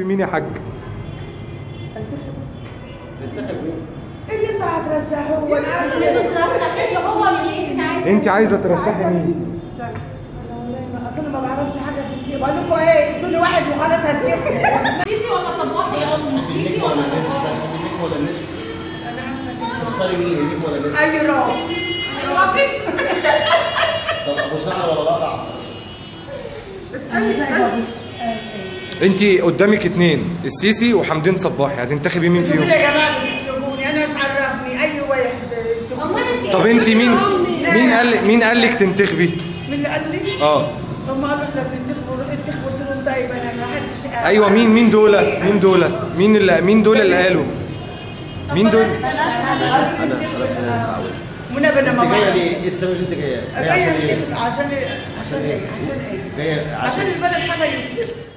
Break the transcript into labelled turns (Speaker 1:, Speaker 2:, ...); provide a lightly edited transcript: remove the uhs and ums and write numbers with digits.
Speaker 1: تنتخبي مين يا حاج؟
Speaker 2: تنتخب مين؟
Speaker 3: اللي انت هترشحه هو
Speaker 4: اللي بترشحي له هو اللي انت عايزه.
Speaker 1: انت عايزه ترشحي مين؟
Speaker 3: انا ما بعرفش حاجه في السياسه. بقول لكم ايه، كل واحد وخلاص هنتخب.
Speaker 4: سيسي ولا صباح يا امي؟ سيسي ولا صباح؟
Speaker 2: النجم ولا النسر؟
Speaker 3: انا عارفه
Speaker 2: تختاري مين، النجم ولا النسر؟
Speaker 3: اي راجل.
Speaker 2: طب ابو شعر ولا الاقرع؟
Speaker 1: انت قدامك اتنين، السيسي وحمدين صباحي، هتنتخبي مين فيهم؟
Speaker 3: يا جماعه بتكتبوني، انا مش عرفني اي واحد.
Speaker 1: طب انت مين قال لك تنتخبي؟
Speaker 3: مين اللي قال لي؟
Speaker 1: اه
Speaker 3: هم قالوا احنا بننتخب ونروح ننتخب، قلت لهم طيب انا ما حدش قال.
Speaker 1: ايوه مين دول مين دول اللي قالوا؟ مين دول؟
Speaker 2: انا خلاص انا متعوز.
Speaker 3: منى بنا
Speaker 2: انت
Speaker 3: ما
Speaker 2: جايه
Speaker 3: بعرف.
Speaker 2: ليه؟ ايه السبب اللي انت جايه؟ جايه عشان ايه؟
Speaker 3: عشان ايه؟
Speaker 2: جايه
Speaker 3: عشان البلد حاجه يصير.